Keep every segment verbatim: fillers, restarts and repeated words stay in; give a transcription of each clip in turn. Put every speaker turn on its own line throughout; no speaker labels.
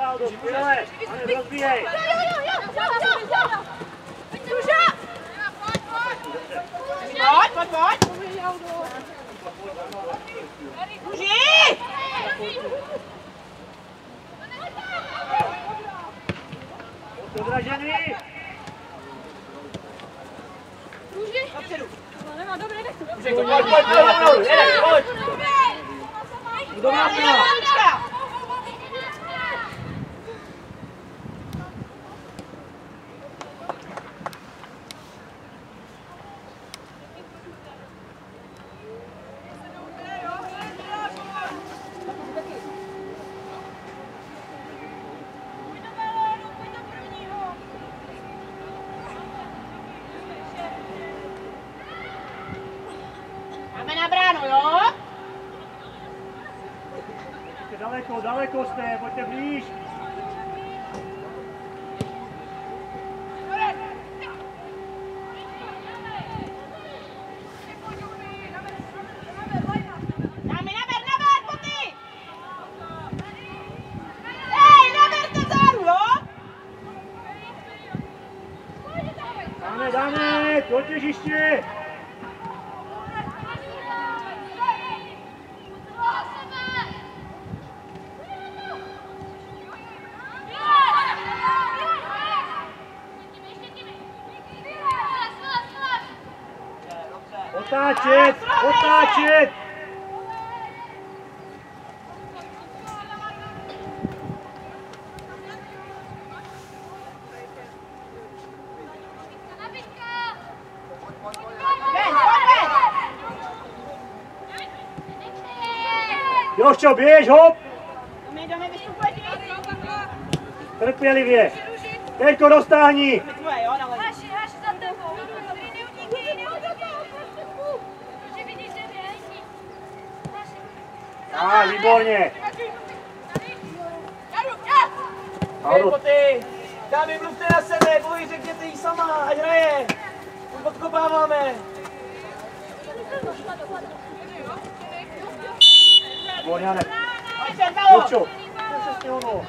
Aldo, skvěle! Ane, rozbíjej!
Pojď, pojď, pojď! Muži!
Odražený!
Muži! Dopředu!
Nemá, dobré, nechci.
Muži, pojď, pojď, pojď, pojď, pojď!
Kdo má pěla? Daleko, daleko jste, pojďte blíž.
Dáme, naber, naber, poty! Hej, naberte záru, jo?
Dáme, dáme, do těžiště. Otáčet, otáčet! Joščo, běž, hop! Trpělivě. Teďko dostání. A, výborně.
Hej, poty! Dámy, mluvte na sebe, boji, řekněte jí sama, ať hraje! Už podkopáváme!
Výborně, Ane.
Joščo!
To je přesně ono.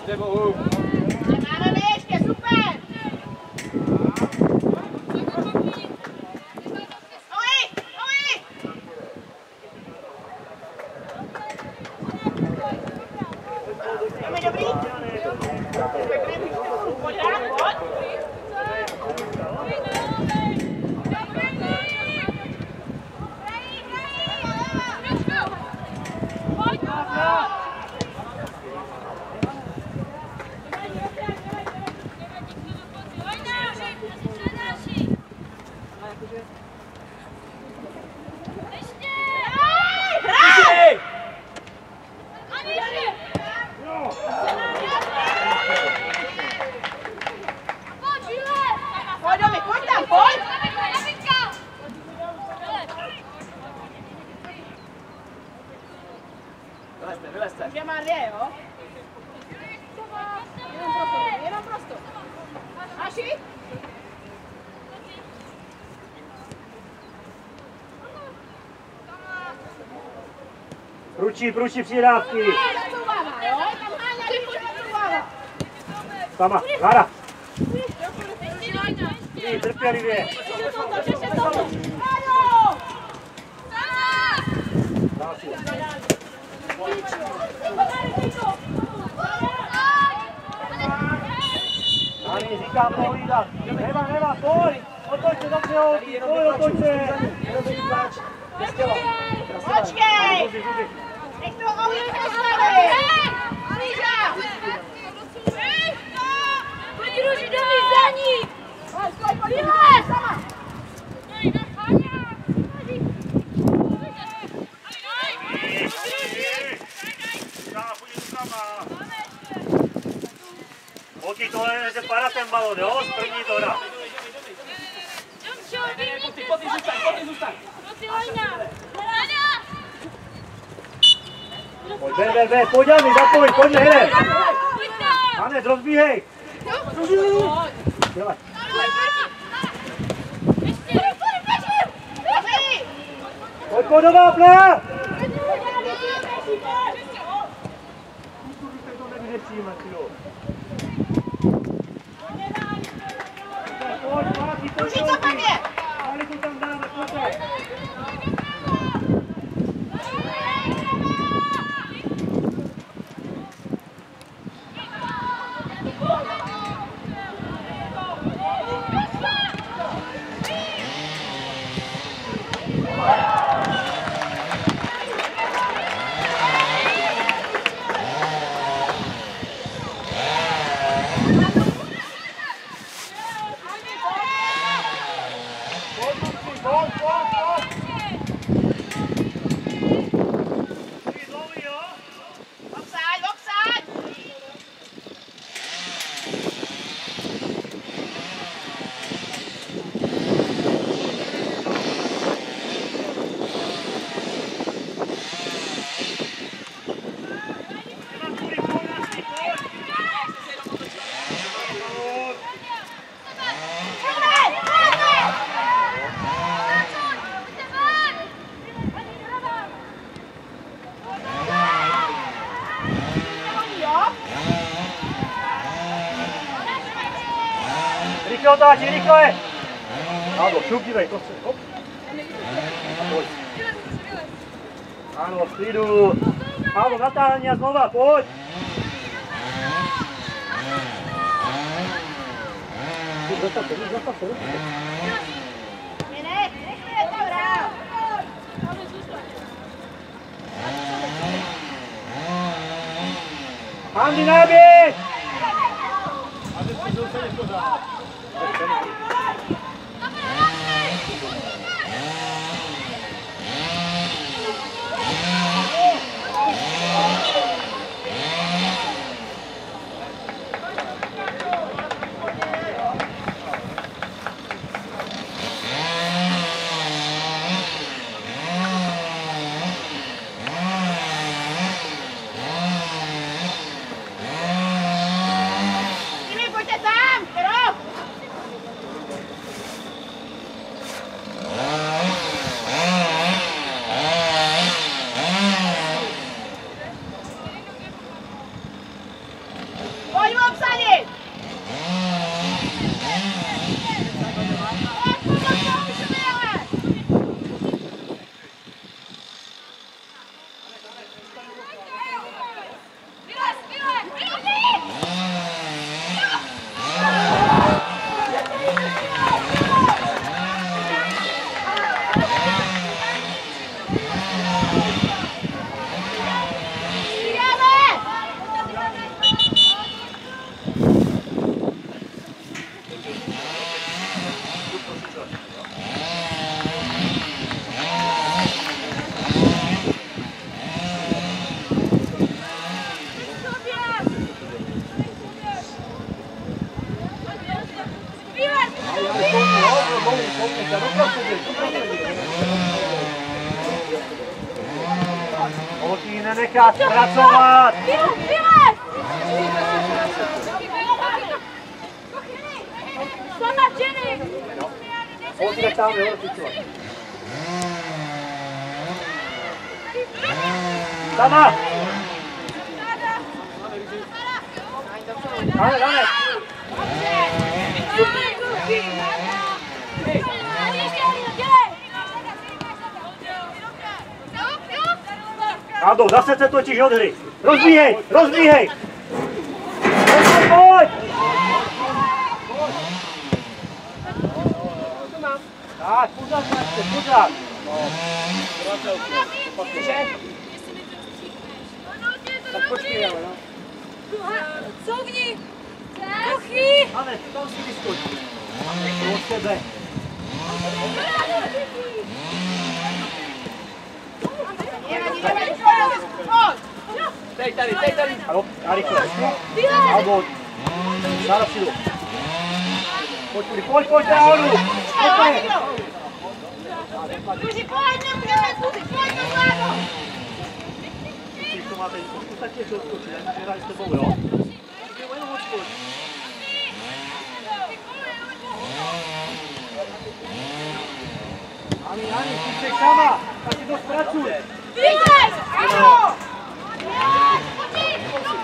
Jde bohu.
Máme ještě, super! Oj, oj! Jdeme dobrý? Pojď rád, pojď! Pojď, Domi, pojď tam, pojď!
Vylezte, vylezte.
Že má dvě, jo? Jenom prostor, jenom prostor. Aši?
Pručí, pručí přihrávky.
Zacouvává, jo? Tam Háňa, když zacouvává.
Sama, Lara. Ty, trpělivě.
Ještě toto, ještě toto. Háňo!
Další. Ani říkám pohlídat. Nemá, nemá, pojď. Otoč se, dobře ho. Pojď, otoč se.
Počkej! Nech to Olík postaví! Líža!
Pojď Růži, Domi, za ní!
Pojď, pojď, pojď, pojď, sama!
Holky, tohle je, že padá ten balon, jo? Z první tora.
Pojď, zůstaň, pojď, zůstaň.
Pojď, ven, ven, ven, pojď, Jany, zapoj, pojď, hned. Hanec, rozbíhej. Dělej. Pojď, pojď do vápna. To nevydečíme, tyjo. Pojď, pojď, pojď,
Ruší, co pak je?
Pali tu tam dáme, pojď.
Offside, offside!
Rychle otáčí, rychle! Ano, šup, dívej, to se, hop. A pojď. Ano, v klidu. Ano, natáhni a znova, pojď. Zastav se, zastav se, zastav se.
Ne, ne, nechme to hrát!
Andy, náběh!
Jimmy, pojďte tam! Kero!
Míša, doprostřed, doprostřed. Holky, nenechat pracovat.
Sama Jenny!
Holky, tak tam, jo, rozličovat. Sama! Dáme, dáme! Ado, zase se točíš od hry. Rozbíhej, rozbíhej! Pojď, pojď! Tak, pořád, pořád. Tak počkej, ale no.
Couvni! Trochy!
Ane, tam si vyskoč. To od tebe.
Dej tady, dej tady.
Ano, a rychle. Albo, dále přijdu. Pojď, pojď, pojď, pojď, nahoru. Pojď,
Kuži, pojď, nebudeme, Kuži, pojď do zádu.
když to máte, ostatně se odskočit, já můžu hrát s tebou, jo? Jenom odskoč. Ani, Ani, ty jsi sama, tak si to zpracuj.
Vylez! Ano! Pojď, pojď to!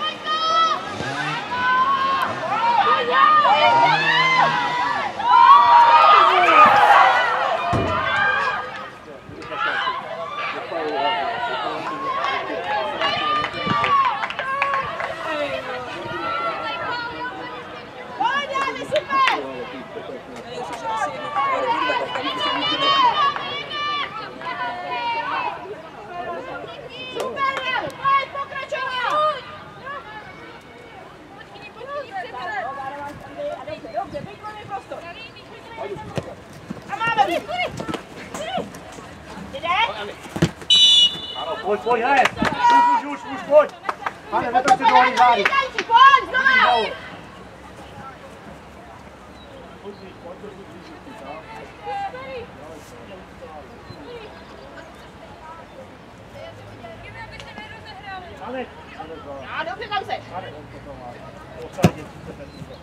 Pojď, pojď, hned! Už, už, už, už, pojď! Pane, netrč se do hry zády!
Pojď, znovu!
Pane!
A dobře, tam seš!
Pane, on to to má. Osadit, co se týká.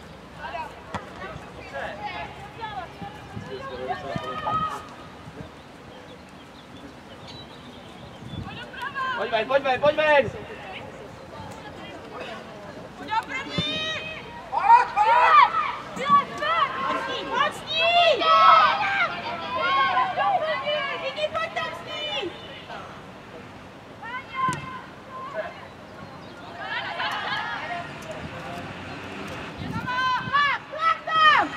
Pojď ven, pojď ven, pojď ven!
Pojď s ní! Díky, pojď tam s ní! Tlak, tlak tam!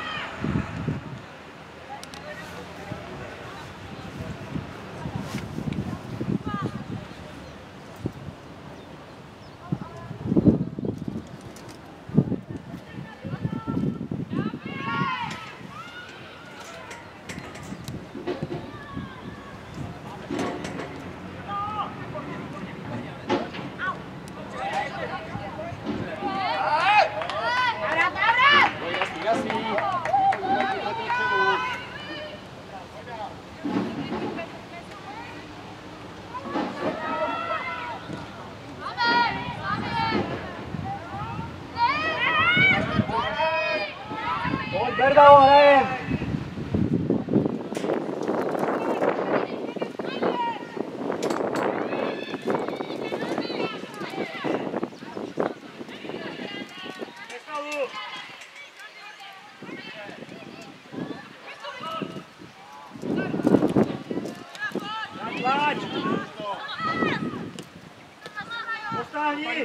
Pojď, Berda, ho hrajem! Natlač! Postáhni!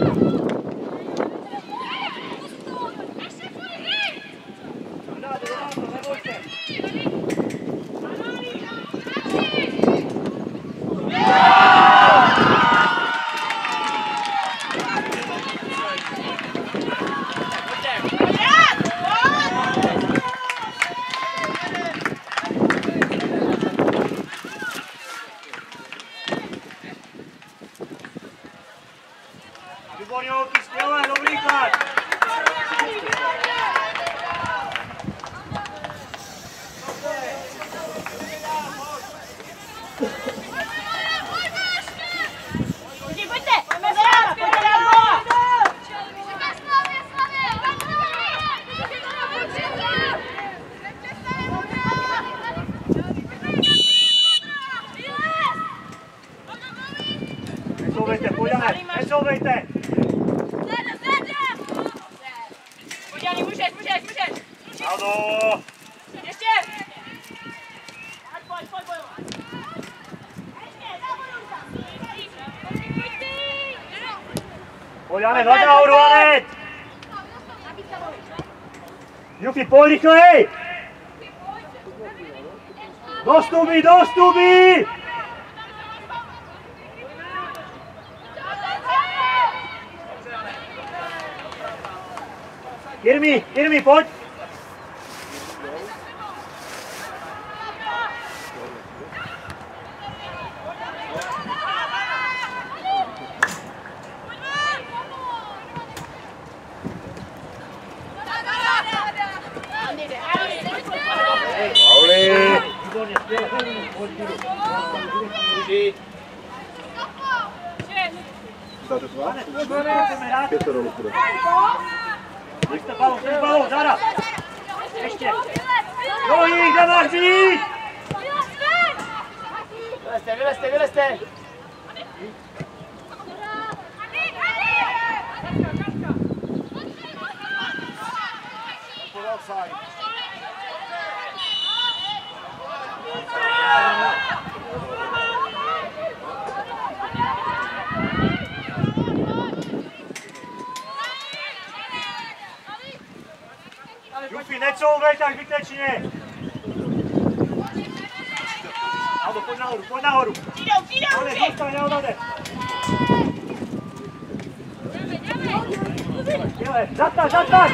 Výborně, holky, skvělé, dobrý tlak! Dobře. necouvejte!
Podívej, můžeš, můžeš, můžeš!
Ano!
Ještě!
Pojď, pojď, pojď!
Pojď, Anet, hoď nahoru, Anet! Juki, pojď rychlej! Dostupí, dostupí! Jirmi, Jirmi, pojď! Pauli! Výborně, skvěle, pojď, pojď.
Dáte to
Anet, pojď, pojď, jdeme rád.
Pět to dolů půjde.
Držte balon, držte balon, Zara! Ještě! Rohý, kde máš být?
Vylezte, vylezte, vylezte!
Jufi, necouvej tak zbytečně! Aldo, pojď nahoru, pojď nahoru!
Přijdou, přijdou,
Anet, zůstaň, neodade! Dělej, zataž, zataž!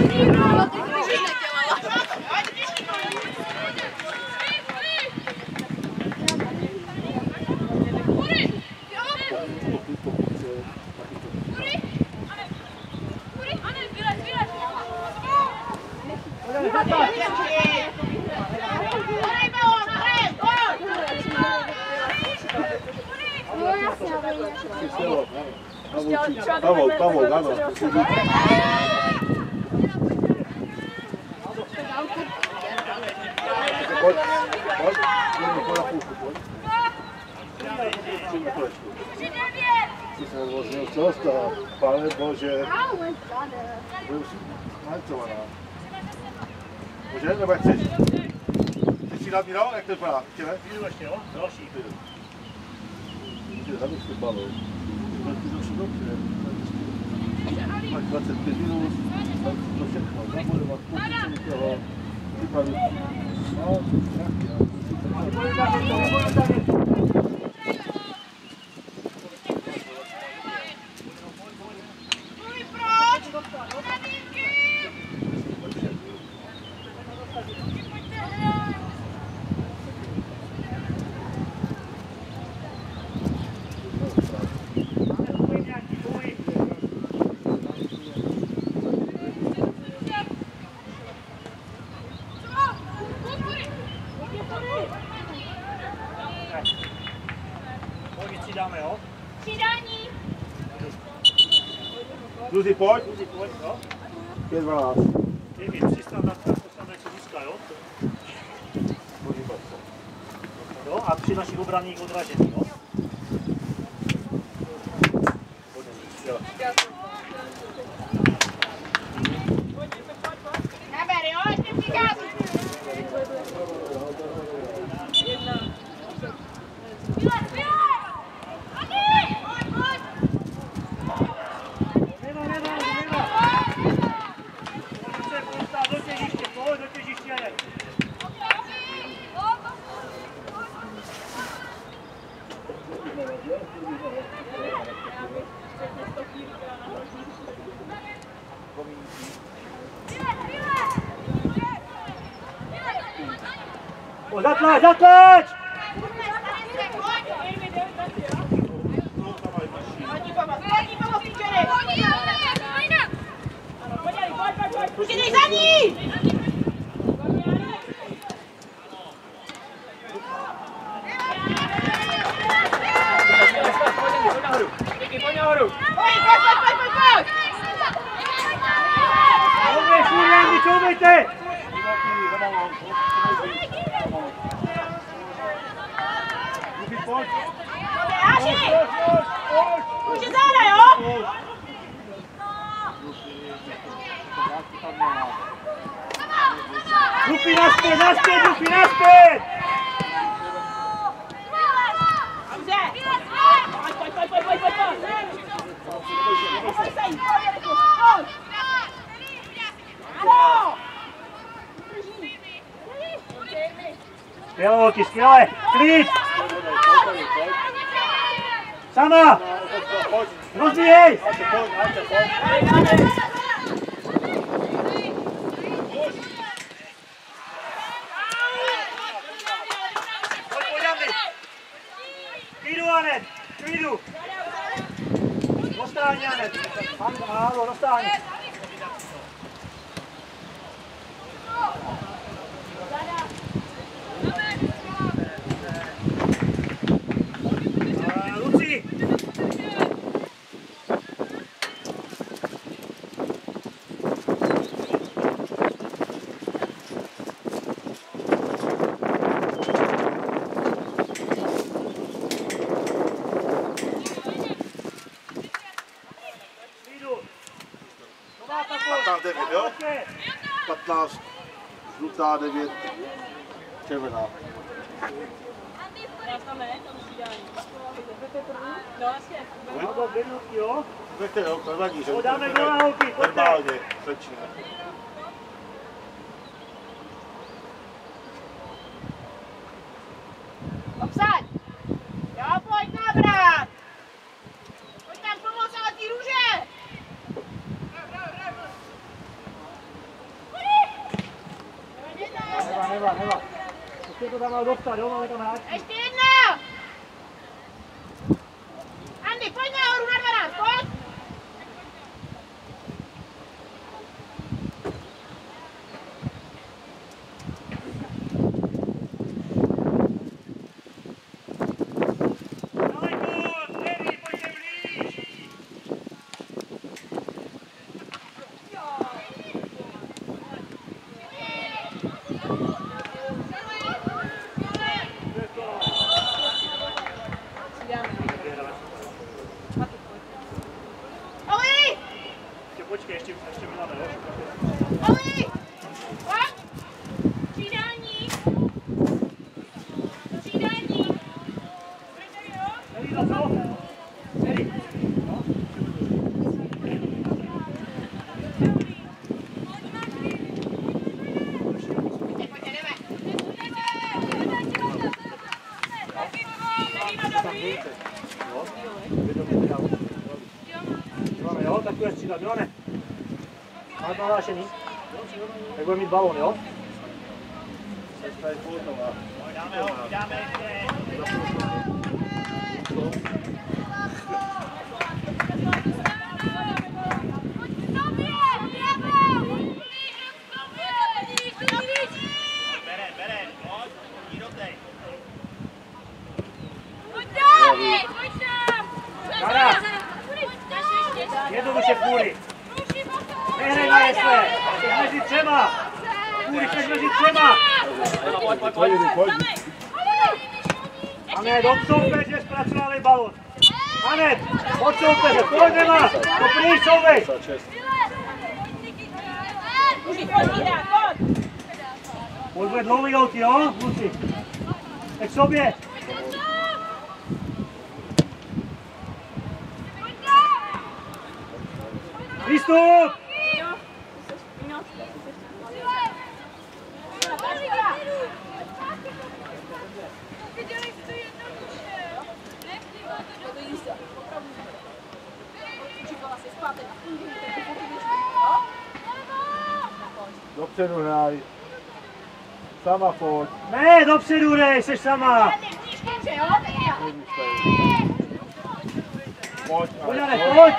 Pavol, Pavol, ano. Pojď, pojď, pojď na půlku, pojď. Přijď na kolečku. Ty se odvozil, co stalo? Pane Bože. Byl už nancovaná. Může, nebo jak chceš? Chceš si dát míral, jak to vypadá? Chtěne?
Jdu ještě, jo? Další.
Může, zadeš tu balou. Ty došli dobře. Máš dvacet pět minut, to všechno, zabudovat, pokud toho, připravit. No, tak, jo.
Dáme, jo?
Přidání.
Luzi, pojď.
Luzi, pojď, jo?
pět dvanáct.
Ty mi přistan na to, tam jak se získá, jo?
Podívat se.
Jo, a při našich obraných odražení, jo? Jo.
Naber, jo, ještě přichází.
Nema, nema, nema. Pojď se postát do těžiště, pojď do těžiště. Pojď, zatlač, zatlač!
Přidej za ní!
Pojď nahoru!
Pojď, pojď, pojď, pojď, pojď!
Couvej, furt, couvejte!
Áši! Už je záda, jo?
Naspět, naspět, Luky, naspět!
Dobře! Pojď, pojď, pojď, pojď, pojď, pojď! Pojď se jít! Ano!
Skvěle, holky, skvěle! Klid! Sama! Rozvíjej! Pojď, pojď, Andy! Klidu, Anet! Klidu! Dostáň, Anet! Málo, dostáň! Luci!
patnáct devět, jo? patnáct, žlutá, devět, červená.
No, jasně.
Málo, dvě minutky, jo?
Nechte, jo, to nevadí, že?
Podáme do na holky, pojďte!
Normálně, začíná.
Obsaď! Jo, pojď nabrat! Pojď tam pomoct na ty růže!
Neva, neva, neva. Ještě to tam mal dostat, jo? Máme to na háčku.
Ještě jedna! Andy, pojď nahoru na dvanáct, pojď!
Počkej, ještě, ještě máme, jo?
Oli! Pojď!
Přidání! Přidání!
Eli, no co? Eli. No.
Pojďte, jdeme!
Máme, jo? Tak tu je střídat, jo ne? Máte nahlášený? Tak bude mít balón, jo?
Dáme ho, dáme ještě. Bere, bere, pojď, jdi do tej.
Kara! Jednoduše půry! Nehrej na jesle! Jsi mezi třema! Půry, jsi mezi třema!
Pojď, pojď, pojď.
Anet, od soupeře zpracovali balon! Anet, od soupeře, pojď nema! To prý souvej!
Můžeš pojď hrát, pojď!
Pojď bude dlouhý holky, jo? Kluci! Tak k sobě! Výstup!
Dopředu hraj. Sama pojď.
Ne, dopředu hrej, jsi sama!
Pojď,
Pojď, Anet, pojď!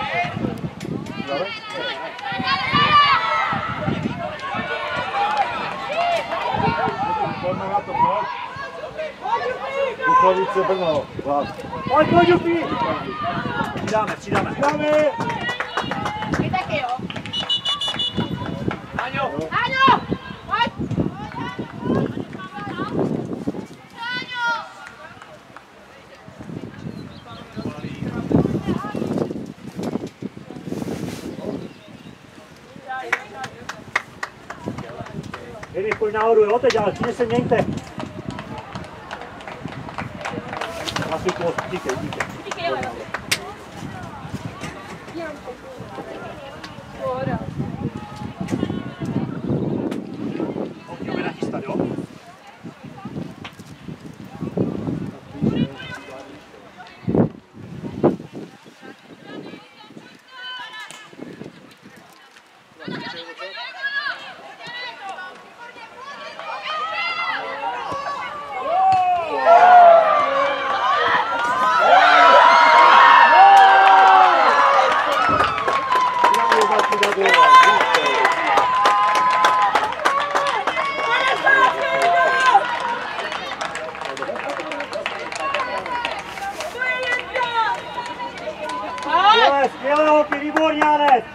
Pojďme na to, pojď. Buchovice Brno, vlad.
Pojď, pojď, Jupi! Přidáme, přidáme.
Dáme!
Vy taky, jo?
Aňo!
Aňo! Pojď!
Jedi, pojď nahoru, jo, teď, ale přijde se měňte. Na svůj post, díkej, díkej.
Díkej, ale.
Pojďme nachystat, jo? Skvěle, holky, výborně, Anet!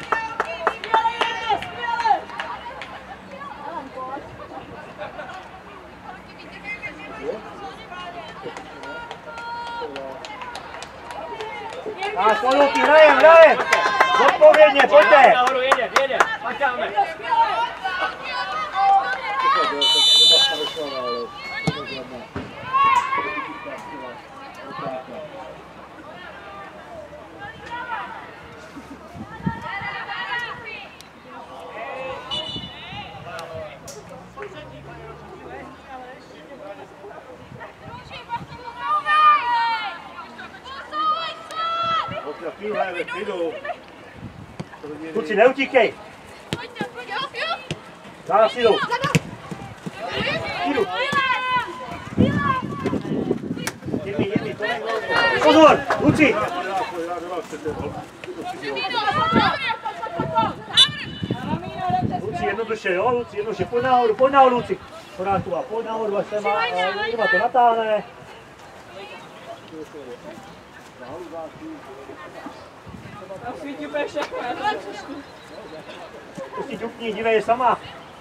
Tak, holky, hrajem, hrajem! Zodpovědně, pojďte!
Nahoru, jede, jede, makáme.
Kluci, neutíkej! Záraz jdu! Jdu! Jedni, jedni, to není. Pozor, kluci! Luci, jednoduše, jo, Luci, jednoduše, pojď nahoru, pojď nahoru, Luci. Pořádku, pojď nahoru, až se má, Jima to natáhne. Prostě ťukni, dívej sama.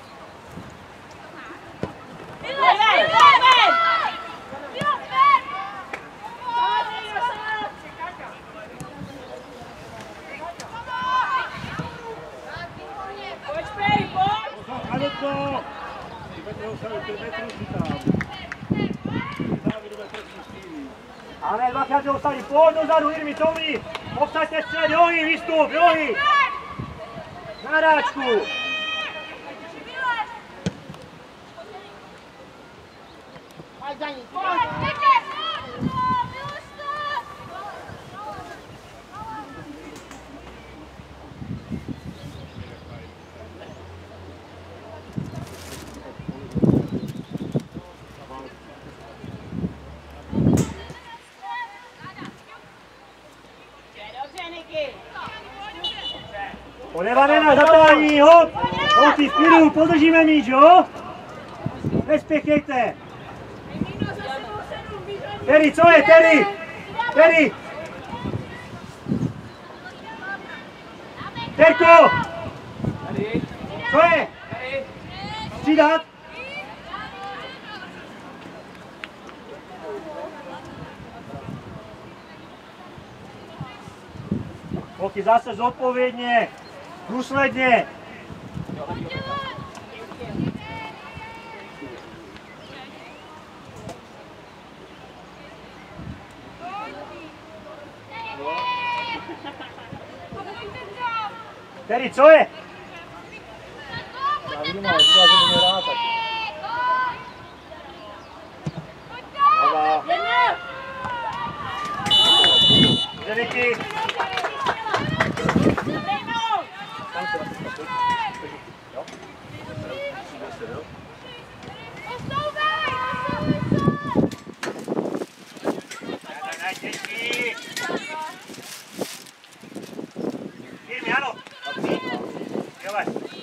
Ale dvakrát se ostali, pojď dozadu, Jirmi, touli, obsaďte střed, johy, výstup, johy. Na hráčku.
Pojď za ní, pojď!
Polevané na zatáhní, hop! Holci, v klidu, podržíme míč, jo? Nespěchejte! Terry, co je, Terry? Terry! Terko! Co je? Střídat? Holky, zase zodpovědně! Důsledně! Terry, co je? Já vidím, ale říká, že mě rád taky. Hava. Zeniky. Tam se například pojď. Jo? Přijde se, jo? Ne, ne, děti. Jirmi, ano. Dělej.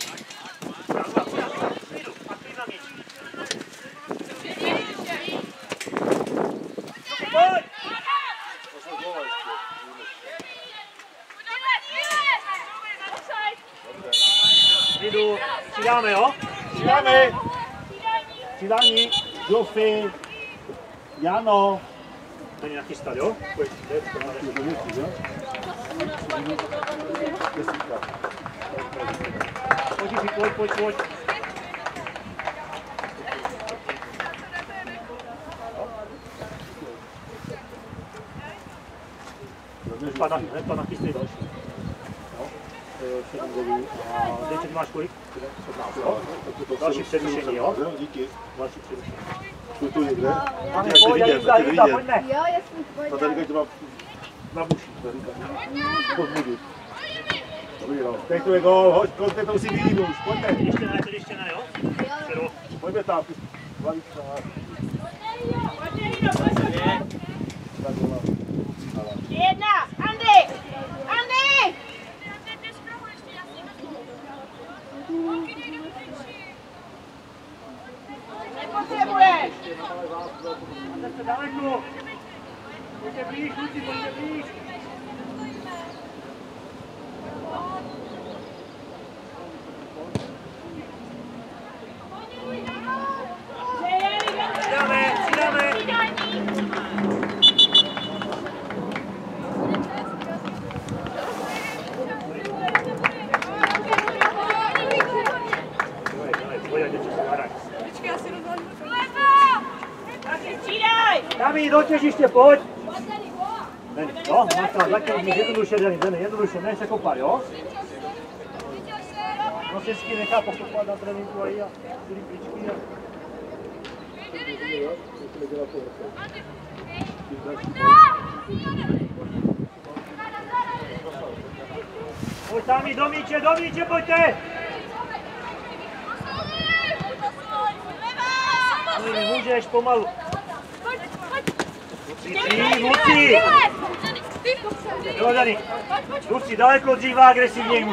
Pojď! Lidu, přidáme, jo? Přidáme! Přidání, Joffy, Jano. Není nachystat, jo? Pojď, pojď, pojď, pojď. pad na, hned pad na chystej další. Jo, sedm gólů a teď ty máš kolik? sedmnáct, jo? Další přerušení, jo?
Díky.
Další přerušení.
Tu, tu někde.
Máme, pojď, Jindra, Jindra, pojďme.
Jo, jasný, pojď.
Ta tady to má na buši. Podbudu. Dobrý, no. Teď to je gól, hoď, pojďte to si vyvínu už, pojďme.
Ještě ne, teď ještě ne, jo? Předu.
Pojďme tam, hlavička.
Pojďte, Lido, pojď, pojď, pojď. Jedna, Andy! Andy! Nepotřebuješ!
Máte se daleko. Pojďte blíž, kluci, pojďte blíž. Přidáme, přidáme. Dámy, do těžiště, pojď! Jo, máš tam zatím, jednoduše, Deny, jednoduše, ne se kopat, jo? Nosičky nechá pokopat na tréninku a i a celý kličky a... Pojď tam, do míče, do míče, pojďte! Můžeš pomalu. Luci, Luci! Jo, Dani. Luci, daleko dřív a agresivněji.